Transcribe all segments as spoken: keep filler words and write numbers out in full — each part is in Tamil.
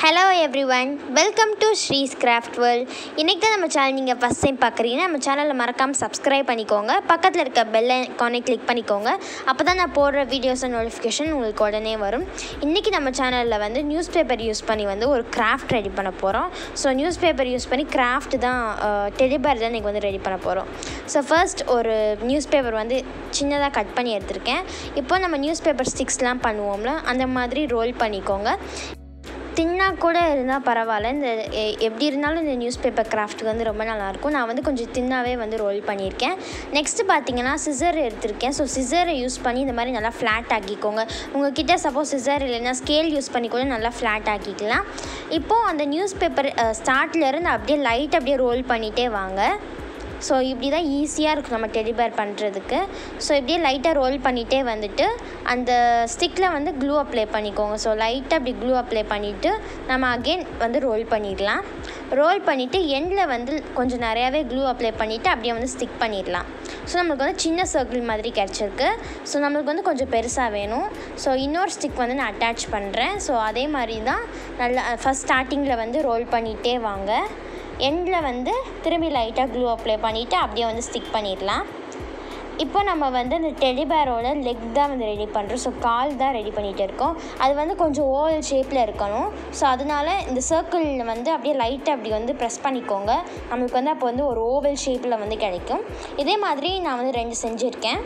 Hello everyone, welcome to Shree's Craft World. இன்னைக்கு தான் நம்ம சேனல் நீங்கள் ஃபஸ்ட் டைம் பார்க்குறீங்கன்னா நம்ம சேனலில் மறக்காமல் சப்ஸ்கிரைப் பண்ணிக்கோங்க. பக்கத்தில் இருக்க பெல் ஐகானை கிளிக் பண்ணிக்கோங்க. அப்போ தான் நான் போடுற வீடியோஸ் நோட்டிஃபிகேஷன் உங்களுக்கு உடனே வரும். இன்றைக்கி நம்ம சேனலில் வந்து நியூஸ் பேப்பர் யூஸ் பண்ணி வந்து ஒரு கிராஃப்ட் ரெடி பண்ண போகிறோம். ஸோ நியூஸ் பேப்பர் யூஸ் பண்ணி கிராஃப்ட் தான் டெடி பேர் தான் இன்றைக்கி வந்து ரெடி பண்ண போகிறோம். ஸோ ஃபர்ஸ்ட் ஒரு நியூஸ் பேப்பர் வந்து சின்னதாக கட் பண்ணி எடுத்திருக்கேன். இப்போ நம்ம நியூஸ் பேப்பர் ஸ்டிக்ஸ்லாம் பண்ணுவோம்ல, அந்த மாதிரி ரோல் பண்ணிக்கோங்க. தின்னாக கூட இருந்தால் பரவாயில்ல, இந்த எப்படி இருந்தாலும் இந்த நியூஸ் பேப்பர் கிராஃப்ட்டுக்கு வந்து ரொம்ப நல்லாயிருக்கும். நான் வந்து கொஞ்சம் தின்னாகவே வந்து ரோல் பண்ணியிருக்கேன். நெக்ஸ்ட்டு பார்த்தீங்கன்னா சிசர் எடுத்திருக்கேன். ஸோ சிசரை யூஸ் பண்ணி இந்த மாதிரி நல்லா ஃப்ளாட் ஆக்கிக்கோங்க. உங்கள் கிட்டே சப்போஸ் சிசர் இல்லைன்னா ஸ்கேல் யூஸ் பண்ணி கூட நல்லா ஃப்ளாட் ஆக்கிக்கலாம். இப்போது அந்த நியூஸ் பேப்பர் ஸ்டார்ட்லேருந்து அப்படியே லைட் அப்படியே ரோல் பண்ணிகிட்டே வாங்க. ஸோ இப்படி தான் ஈஸியாக இருக்கும் நம்ம டெடி பேர் பண்ணுறதுக்கு. ஸோ இப்படியே லைட்டாக ரோல் பண்ணிகிட்டே வந்துட்டு அந்த ஸ்டிக்கில் வந்து க்ளூ அப்ளை பண்ணிக்கோங்க. ஸோ லைட்டாக அப்படி க்ளூ அப்ளை பண்ணிவிட்டு நம்ம அகெயின் வந்து ரோல் பண்ணிடலாம். ரோல் பண்ணிவிட்டு எண்டில் வந்து கொஞ்சம் நிறையாவே க்ளூ அப்ளை பண்ணிவிட்டு அப்படியே வந்து ஸ்டிக் பண்ணிடலாம். ஸோ நம்மளுக்கு வந்து சின்ன சர்க்கிள் மாதிரி கிடச்சிருக்கு. ஸோ நம்மளுக்கு வந்து கொஞ்சம் பெருசாக வேணும். ஸோ இன்னொரு ஸ்டிக் வந்து நான் அட்டாச் பண்ணுறேன். ஸோ அதே மாதிரி தான் நல்லா ஃபஸ்ட் ஸ்டார்டிங்கில் வந்து ரோல் பண்ணிகிட்டே வாங்க. எண்டில் வந்து திரும்பி லைட்டாக க்ளூ அப்ளை பண்ணிவிட்டு அப்படியே வந்து ஸ்டிக் பண்ணிடலாம். இப்போ நம்ம வந்து இந்த டெடி பேரோட லெக் தான் வந்து ரெடி பண்ணுறோம். ஸோ கால் தான் ரெடி பண்ணிகிட்டு இருக்கோம். அது வந்து கொஞ்சம் ஓவல் ஷேப்பில் இருக்கணும். ஸோ அதனால் இந்த சர்க்கிளில் வந்து அப்படியே லைட்டாக அப்படி வந்து ப்ரெஸ் பண்ணிக்கோங்க. நம்மளுக்கு வந்து அப்போ வந்து ஒரு ஓவல் ஷேப்பில் வந்து கிடைக்கும். இதே மாதிரி நான் வந்து ரெண்டு செஞ்சுருக்கேன்.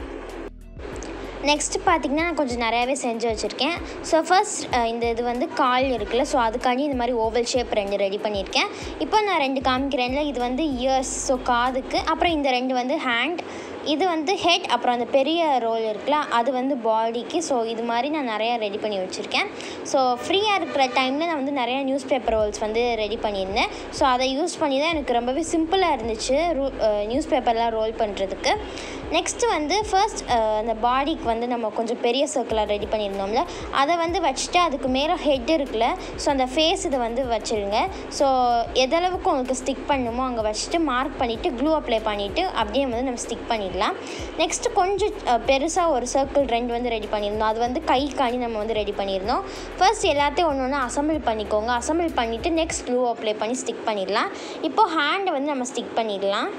நெக்ஸ்ட்டு பார்த்திங்கன்னா நான் கொஞ்சம் நிறையாவே செஞ்சு வச்சுருக்கேன். ஸோ ஃபர்ஸ்ட் இந்த இது வந்து கால் இருக்குல்ல, ஸோ அதுக்காண்டி இந்த மாதிரி ஓவல் ஷேப் ரெண்டு ரெடி பண்ணியிருக்கேன். இப்போ நான் ரெண்டு காமிக்கிறேன்ல, இது வந்து இயர்ஸ், ஸோ காதுக்கு. அப்புறம் இந்த ரெண்டு வந்து ஹேண்ட், இது வந்து ஹெட். அப்புறம் அந்த பெரிய ரோல் இருக்குல்ல, அது வந்து பாடிக்கு. ஸோ இது மாதிரி நான் நிறையா ரெடி பண்ணி வச்சுருக்கேன். ஸோ ஃப்ரீயாக இருக்கிற டைமில் நான் வந்து நிறையா நியூஸ் பேப்பர் ரோல்ஸ் வந்து ரெடி பண்ணியிருந்தேன். ஸோ அதை யூஸ் பண்ணி தான் எனக்கு ரொம்பவே சிம்பிளாக இருந்துச்சு ரூ நியூஸ் பேப்பர்லாம் ரோல் பண்ணுறதுக்கு. நெக்ஸ்ட்டு வந்து ஃபர்ஸ்ட் அந்த பாடிக்கு வந்து நம்ம கொஞ்சம் பெரிய சர்க்கிளாக ரெடி பண்ணியிருந்தோம்ல, அதை வந்து வச்சுட்டு அதுக்கு மேலே ஹெட் இருக்குல்ல, ஸோ அந்த ஃபேஸ் இதை வந்து வச்சுருங்க. ஸோ எதளவுக்கு உங்களுக்கு ஸ்டிக் பண்ணணுமோ அங்கே வச்சுட்டு மார்க் பண்ணிவிட்டு க்ளூ அப்ளை பண்ணிவிட்டு அப்படியே வந்து நம்ம ஸ்டிக் பண்ணிடலாம். நெக்ஸ்ட்டு கொஞ்சம் பெருசாக ஒரு சர்க்கிள் ரெண்டு வந்து ரெடி பண்ணியிருந்தோம். அது வந்து கை காணி நம்ம வந்து ரெடி பண்ணியிருந்தோம். ஃபர்ஸ்ட் எல்லாத்தையும் ஒன்று ஒன்று அசம்பிள் பண்ணிக்கோங்க. அசம்பிள் பண்ணிவிட்டு நெக்ஸ்ட் க்ளூ அப்ளை பண்ணி ஸ்டிக் பண்ணிடலாம். இப்போது ஹேண்டை வந்து நம்ம ஸ்டிக் பண்ணிடலாம்.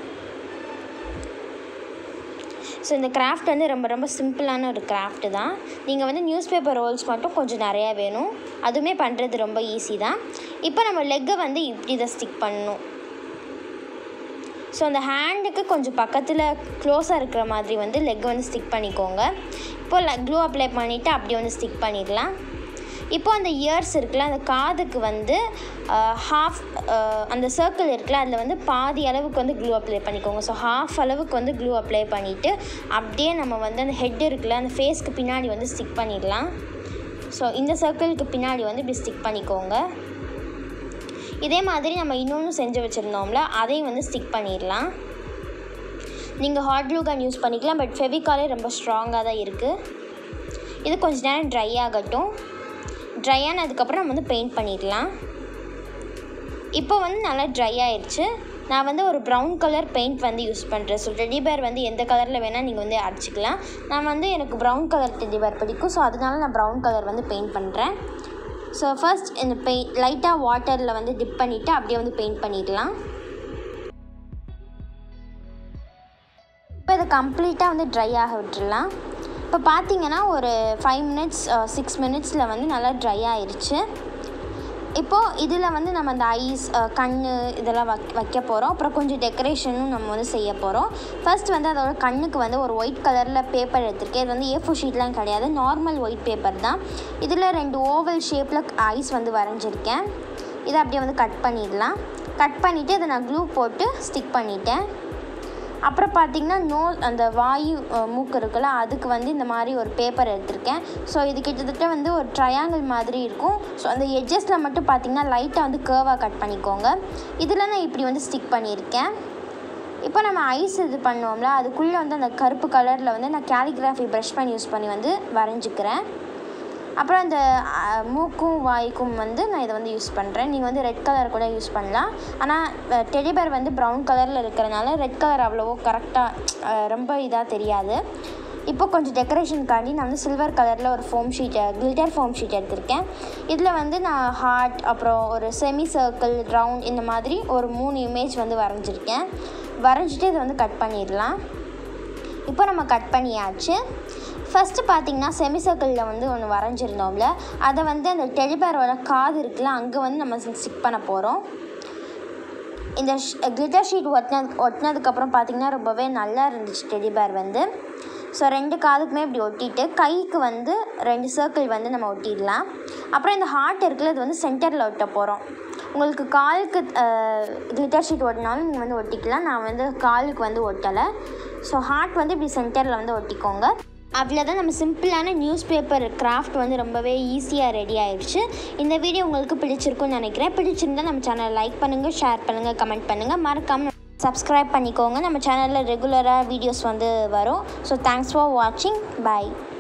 ஸோ இந்த கிராஃப்ட் வந்து ரொம்ப ரொம்ப சிம்பிளான ஒரு கிராஃப்ட்டு தான். நீங்கள் வந்து நியூஸ் பேப்பர் ரோல்ஸ் மட்டும் கொஞ்சம் நிறையா வேணும். அதுவுமே பண்ணுறது ரொம்ப ஈஸி தான். இப்போ நம்ம லெக்கை வந்து இப்படி தான் ஸ்டிக் பண்ணணும். ஸோ அந்த ஹேண்டுக்கு கொஞ்சம் பக்கத்தில் க்ளோஸாக இருக்கிற மாதிரி வந்து லெக்கை வந்து ஸ்டிக் பண்ணிக்கோங்க. இப்போது க்ளூ அப்ளை பண்ணிவிட்டு அப்படியே வந்து ஸ்டிக் பண்ணிடலாம். இப்போ அந்த இயர்ஸ் இருக்குல்ல, அந்த காதுக்கு வந்து ஹாஃப் அந்த சர்க்கிள் இருக்குல்ல, அதில் வந்து பாதி அளவுக்கு வந்து க்ளூ அப்ளை பண்ணிக்கோங்க. ஸோ ஹாஃப் அளவுக்கு வந்து க்ளூ அப்ளை பண்ணிவிட்டு அப்படியே நம்ம வந்து அந்த ஹெட் இருக்குல்ல, அந்த ஃபேஸ்க்கு பின்னாடி வந்து ஸ்டிக் பண்ணிடலாம். ஸோ இந்த சர்க்கிளுக்கு பின்னாடி வந்து இப்படி ஸ்டிக் பண்ணிக்கோங்க. இதே மாதிரி நம்ம இன்னொன்று செஞ்சு வச்சுருந்தோம்ல, அதையும் வந்து ஸ்டிக் பண்ணிடலாம். நீங்கள் ஹாட் க்ளூ கன் யூஸ் பண்ணிக்கலாம், பட் ஃபெவிகாலே ரொம்ப ஸ்ட்ராங்காக தான் இருக்குது. இது கொஞ்சம் நேரம் ட்ரை ஆகட்டும். ட்ரை ஆனதுக்கப்புறம் நம்ம வந்து பெயிண்ட் பண்ணிடலாம். இப்போ வந்து நல்லா ட்ரை ஆயிடுச்சு. நான் வந்து ஒரு ப்ரௌன் கலர் பெயிண்ட் வந்து யூஸ் பண்ணுறேன். ஸோ டெடி பேர் வந்து எந்த கலரில் வேணால் நீங்கள் வந்து அடிச்சிக்கலாம். நான் வந்து எனக்கு ப்ரௌன் கலர் டெடி பேர் பிடிக்கும். ஸோ அதனால நான் ப்ரௌன் கலர் வந்து பெயிண்ட் பண்ணுறேன். ஸோ ஃபர்ஸ்ட் இந்த பெயிண்ட் லைட்டாக வாட்டரில் வந்து டிப் பண்ணிவிட்டு அப்படியே வந்து பெயிண்ட் பண்ணிடலாம். இப்போ இதை கம்ப்ளீட்டாக வந்து ட்ரை ஆக விட்டுடலாம். இப்போ பார்த்தீங்கன்னா ஒரு ஃபைவ் மினிட்ஸ் சிக்ஸ் மினிட்ஸில் வந்து நல்லா ட்ரை ஆயிடுச்சு. இப்போது இதில் வந்து நம்ம அந்த ஐஸ், கண் இதெல்லாம் வக் வைக்க போகிறோம். அப்புறம் கொஞ்சம் டெக்கரேஷனும் நம்ம வந்து செய்ய போகிறோம். ஃபர்ஸ்ட் வந்து அதோட கண்ணுக்கு வந்து ஒரு ஒயிட் கலரில் பேப்பர் எடுத்திருக்கேன். இது வந்து ஏ ஃபோர் ஷீட்லாம் கிடையாது, நார்மல் ஒயிட் பேப்பர் தான். இதில் ரெண்டு ஓவல் ஷேப்பில் ஐஸ் வந்து வரைஞ்சிருக்கேன். இதை அப்படியே வந்து கட் பண்ணிடலாம். கட் பண்ணிவிட்டு இதை நான் க்ளூ போட்டு ஸ்டிக் பண்ணிட்டேன். அப்புறம் பார்த்திங்கன்னா நோ அந்த வாயு மூக்கு இருக்குல்ல, அதுக்கு வந்து இந்த மாதிரி ஒரு பேப்பர் எடுத்திருக்கேன். ஸோ இது கிட்டத்தட்ட வந்து ஒரு ட்ரையாங்கிள் மாதிரி இருக்கும். ஸோ அந்த எட்ஜஸில் மட்டும் பார்த்திங்கன்னா லைட்டாக வந்து கேர்வாக கட் பண்ணிக்கோங்க. இதில் நான் இப்படி வந்து ஸ்டிக் பண்ணியிருக்கேன். இப்போ நம்ம ஐஸ் இது பண்ணுவோம்ல, அதுக்குள்ளே வந்து அந்த கருப்பு கலரில் வந்து நான் கேலிகிராஃபி ப்ரஷ் பண்ணி யூஸ் பண்ணி வந்து வரைஞ்சிக்கிறேன். அப்புறம் அந்த மூக்கும் வாய்க்கும் வந்து நான் இதை வந்து யூஸ் பண்ணுறேன். நீங்கள் வந்து ரெட் கலர் கூட யூஸ் பண்ணலாம். ஆனால் டெடி பேர் வந்து ப்ரௌன் கலரில் இருக்கிறனால ரெட் கலர் அவ்வளவோ கரெக்டாக ரொம்ப இதாக தெரியாது. இப்போ கொஞ்சம் டெக்கரேஷனுக்காண்டி நான் வந்து சில்வர் கலரில் ஒரு foam sheet glitter foam sheet எடுத்திருக்கேன். இதில் வந்து நான் ஹார்ட், அப்புறம் ஒரு செமி சர்க்கிள், ரவுண்ட் இந்த மாதிரி ஒரு மூணு இமேஜ் வந்து வரைஞ்சிருக்கேன். வரைஞ்சிட்டு இதை வந்து கட் பண்ணிடலாம். இப்போ நம்ம கட் பண்ணியாச்சு. ஃபஸ்ட்டு பார்த்திங்கன்னா செமி சர்க்கிளில் வந்து ஒன்று வரைஞ்சிருந்தோம்ல, அதை வந்து அந்த டெடி பேரோட காது இருக்குல்ல, அங்கே வந்து நம்ம ஸ்டிக் பண்ண போகிறோம். இந்த கிளிட்டர் ஷீட் ஒட்டினது ஒட்டினதுக்கப்புறம் பார்த்திங்கன்னா ரொம்பவே நல்லா இருந்துச்சு டெடி பேர் வந்து. ஸோ ரெண்டு காதுக்குமே இப்படி ஒட்டிட்டு கைக்கு வந்து ரெண்டு சர்க்கிள் வந்து நம்ம ஒட்டிடலாம். அப்புறம் இந்த ஹார்ட் இருக்குல்ல, இது வந்து சென்டரில் ஒட்ட போகிறோம். உங்களுக்கு காலுக்கு கிளிட்டர் ஷீட் ஒட்டினாலும் நீங்கள் வந்து ஒட்டிக்கலாம். நான் வந்து காலுக்கு வந்து ஒட்டலை. ஸோ ஹார்ட் வந்து இப்படி சென்டரில் வந்து ஒட்டிக்கோங்க. அவ்வளோதான், நம்ம சிம்பிளான நியூஸ் பேப்பர் கிராஃப்ட் வந்து ரொம்பவே ஈஸியாக ரெடி ஆயிடுச்சு. இந்த வீடியோ உங்களுக்கு பிடிச்சிருக்குன்னு நினைக்கிறேன். பிடிச்சிருந்தால் நம்ம சேனலை லைக் பண்ணுங்கள், ஷேர் பண்ணுங்கள், கமெண்ட் பண்ணுங்கள். மறக்காமல் சப்ஸ்கிரைப் பண்ணிக்கோங்க. நம்ம சேனலில் ரெகுலராக வீடியோஸ் வந்து வரும். ஸோ தேங்க்ஸ் ஃபார் வாட்சிங். பை.